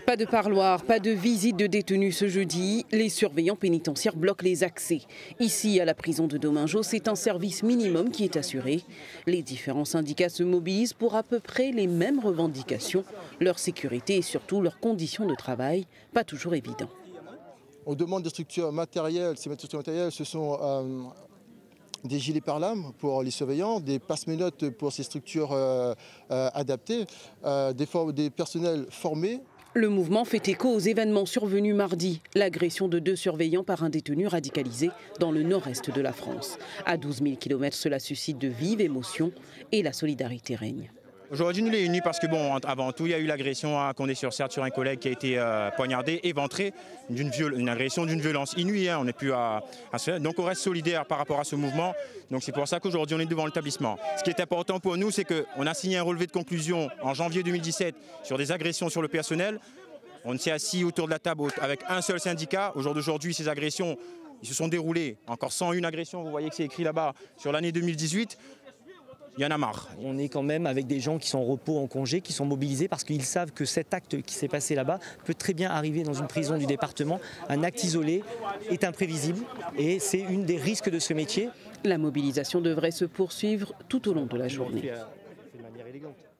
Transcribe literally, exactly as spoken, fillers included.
Pas de parloir, pas de visite de détenus ce jeudi. Les surveillants pénitentiaires bloquent les accès. Ici, à la prison de Domingo, c'est un service minimum qui est assuré. Les différents syndicats se mobilisent pour à peu près les mêmes revendications. Leur sécurité et surtout leurs conditions de travail, pas toujours évident. On demande des structures matérielles. Ces structures matérielles, ce sont euh, des gilets pare-lames pour les surveillants, des passe-menottes pour ces structures euh, euh, adaptées, euh, des, des personnels formés. Le mouvement fait écho aux événements survenus mardi, l'agression de deux surveillants par un détenu radicalisé dans le nord-est de la France. À douze mille kilomètres, cela suscite de vives émotions et la solidarité règne. Aujourd'hui, nous les unis parce que, bon, avant tout, il y a eu l'agression à Condé-sur-Sarthe sur un collègue qui a été euh, poignardé, éventré, d'une une agression d'une violence inouïe. Hein, on n'est plus à, à se faire. Donc on reste solidaire par rapport à ce mouvement. Donc c'est pour ça qu'aujourd'hui, on est devant l'établissement. Ce qui est important pour nous, c'est qu'on a signé un relevé de conclusion en janvier deux mille dix-sept sur des agressions sur le personnel. On s'est assis autour de la table avec un seul syndicat. Au jour d'aujourd'hui, ces agressions ils se sont déroulées. Encore cent une agressions, vous voyez que c'est écrit là-bas, sur l'année deux mille dix-huit. Il y en a marre. On est quand même avec des gens qui sont en repos, en congé, qui sont mobilisés parce qu'ils savent que cet acte qui s'est passé là-bas peut très bien arriver dans une prison du département. Un acte isolé est imprévisible et c'est une des risques de ce métier. La mobilisation devrait se poursuivre tout au long de la journée. De manière élégante.